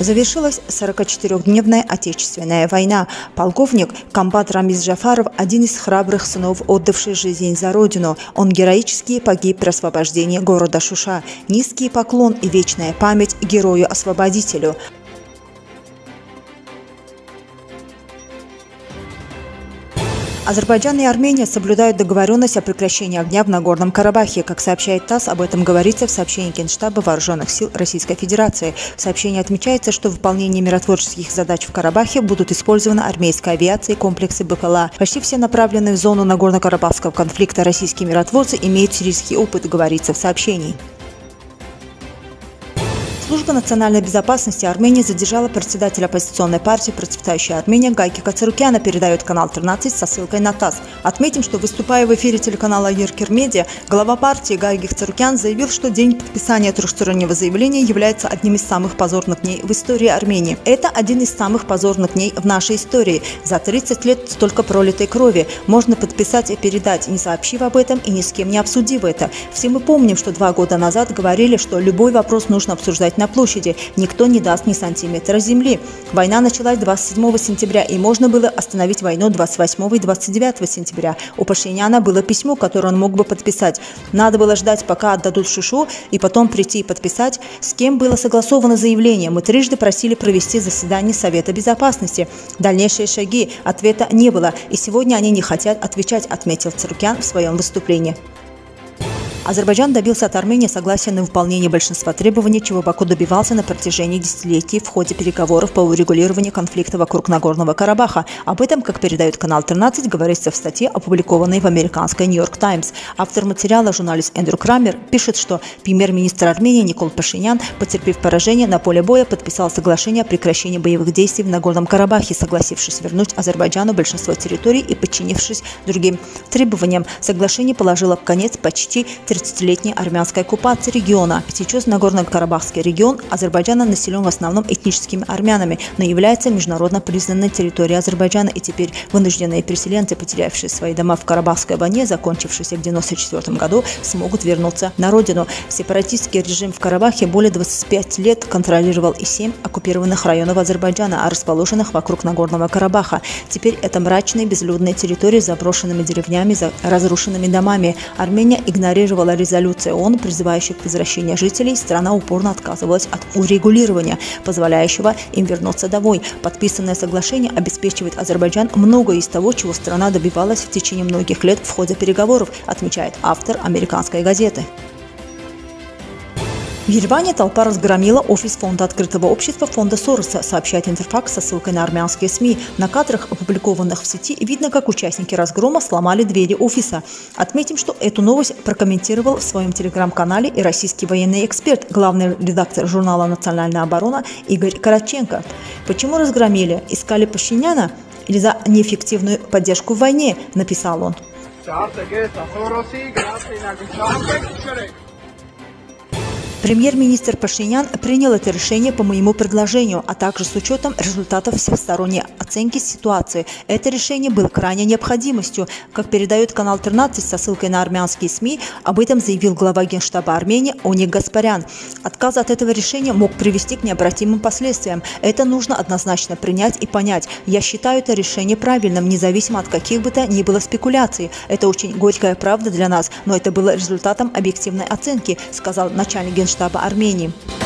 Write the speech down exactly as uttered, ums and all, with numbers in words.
Завершилась сорокачетырёхдневная Отечественная война. Полковник комбат Рамиз Джафаров – один из храбрых сынов, отдавших жизнь за родину. Он героически погиб при освобождении города Шуша. Низкий поклон и вечная память герою-освободителю. Азербайджан и Армения соблюдают договоренность о прекращении огня в Нагорном Карабахе. Как сообщает ТАСС, об этом говорится в сообщении Генштаба Вооруженных сил Российской Федерации. В сообщении отмечается, что в выполнении миротворческих задач в Карабахе будут использованы армейская авиация и комплексы БПЛА. Почти все направленные в зону Нагорно-Карабахского конфликта российские миротворцы имеют сирийский опыт, говорится в сообщении. Служба национальной безопасности Армении задержала председателя оппозиционной партии «Процветающая Армения» Гайки Кацарукяна, передает канал тринадцать со ссылкой на ТАСС. Отметим, что, выступая в эфире телеканала Еркер Медиа, глава партии Гайки Кацарукян заявил, что день подписания трехстороннего заявления является одним из самых позорных дней в истории Армении. Это один из самых позорных дней в нашей истории. За тридцать лет столько пролитой крови можно подписать и передать, не сообщив об этом и ни с кем не обсудив это. Все мы помним, что два года назад говорили, что любой вопрос нужно обсуждать на площади. Никто не даст ни сантиметра земли. Война началась двадцать седьмого сентября, и можно было остановить войну двадцать восьмого и двадцать девятого сентября. У Пашиняна было письмо, которое он мог бы подписать. Надо было ждать, пока отдадут Шушу, и потом прийти и подписать. С кем было согласовано заявление? Мы трижды просили провести заседание Совета Безопасности. Дальнейшие шаги, ответа не было, и сегодня они не хотят отвечать, отметил Царукян в своем выступлении. Азербайджан добился от Армении согласия на выполнение большинства требований, чего Баку добивался на протяжении десятилетий в ходе переговоров по урегулированию конфликта вокруг Нагорного Карабаха. Об этом, как передает канал тринадцать, говорится в статье, опубликованной в американской «Нью-Йорк Таймс». Автор материала, журналист Эндрю Крамер, пишет, что премьер-министр Армении Никол Пашинян, потерпев поражение на поле боя, подписал соглашение о прекращении боевых действий в Нагорном Карабахе, согласившись вернуть Азербайджану большинство территорий и подчинившись другим требованиям. Соглашение положило конец почти тридцатилетней армянской оккупации региона. Сейчас Нагорно-Карабахский регион Азербайджана населен в основном этническими армянами, но является международно признанной территорией Азербайджана, и теперь вынужденные переселенцы, потерявшие свои дома в Карабахской войне, закончившейся в девяносто четвёртом году, смогут вернуться на родину. Сепаратистский режим в Карабахе более двадцати пяти лет контролировал и семь оккупированных районов Азербайджана, расположенных вокруг Нагорного Карабаха. Теперь это мрачные безлюдные территории с заброшенными деревнями, разрушенными домами. Армения игнорировала резолюция ООН, призывающая к возвращению жителей. Страна упорно отказывалась от урегулирования, позволяющего им вернуться домой. Подписанное соглашение обеспечивает Азербайджан многое из того, чего страна добивалась в течение многих лет в ходе переговоров, отмечает автор американской газеты. В Ереване толпа разгромила офис фонда открытого общества фонда Сороса, сообщает Интерфакс со ссылкой на армянские СМИ. На кадрах, опубликованных в сети, видно, как участники разгрома сломали двери офиса. Отметим, что эту новость прокомментировал в своем телеграм-канале и российский военный эксперт, главный редактор журнала «Национальная оборона» Игорь Караченко. Почему разгромили? Искали Пашиняна или за неэффективную поддержку в войне, написал он. Премьер-министр Пашинян принял это решение по моему предложению, а также с учетом результатов всесторонней оценки ситуации. Это решение было крайней необходимостью. Как передает канал тринадцать со ссылкой на армянские СМИ, об этом заявил глава Генштаба Армении Оник Гаспарян. Отказ от этого решения мог привести к необратимым последствиям. Это нужно однозначно принять и понять. Я считаю это решение правильным, независимо от каких бы то ни было спекуляций. Это очень горькая правда для нас, но это было результатом объективной оценки, сказал начальник Генштаба штаба Армении.